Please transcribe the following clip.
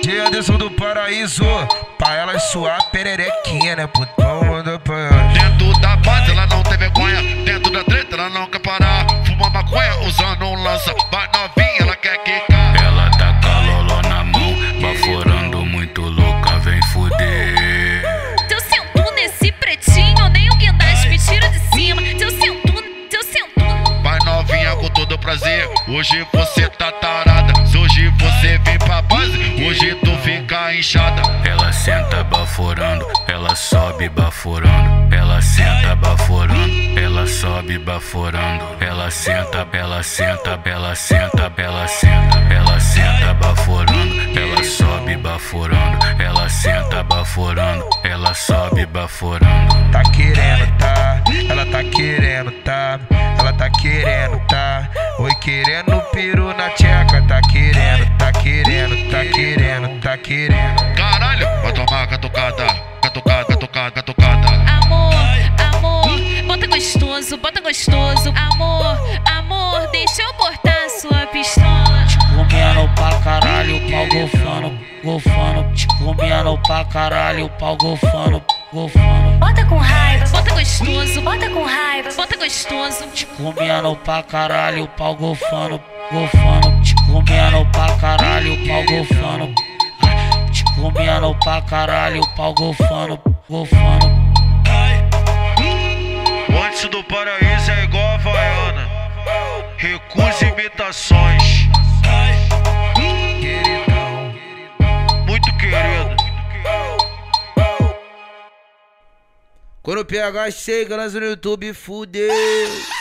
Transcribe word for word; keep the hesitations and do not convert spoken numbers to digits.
Dia Anderson do Paraíso, pra elas suar pererequinha, né, putão, manda pra elas. Dentro da base ela não tem vergonha, dentro da treta ela não quer parar. Fuma maconha usando um lança, vai novinha, ela quer quicar. Ela tá com a loló na mão, baforando muito louca, vem fuder. Se eu sento nesse pretinho, nem o guindaste me tira de cima. Se eu sento, se eu sento. Vai novinha com todo prazer, hoje você tá tarada. Se hoje você vem pra base, hoje tu fica inchada. Ela senta baforando, ela sobe baforando. Ela senta baforando, ela sobe baforando. Ela senta, ela senta, ela senta, ela senta. Ela senta baforando, ela sobe baforando. Ela senta baforando, ela sobe baforando. Tá querendo, tá? Ela tá querendo, tá? Ela tá querendo, tá? Oi, querendo peru na tcheca. Tá querendo, tá querendo, tá querendo, tá querendo. Caralho, vai tomar catucada, catucada, catucada, catucada. Amor, amor, bota gostoso, bota gostoso. Amor, amor, deixa eu cortar sua pistola. Te comendo pra caralho, pau golfando, golfando. Te comendo pra caralho, pau golfando, golfando. Bota com raiva, bota gostoso, bota com raiva, bota gostoso. Te comendo pra caralho, pau golfando, golfando. Te comendo pra caralho, pau golfando. Te comendo pra caralho, pau golfando, golfando. O Anderson do Paraíso é igual a Havaiana, recusa imitações. Queridão. Muito querido. Quando o P H chega, lança no YouTube, fudeu.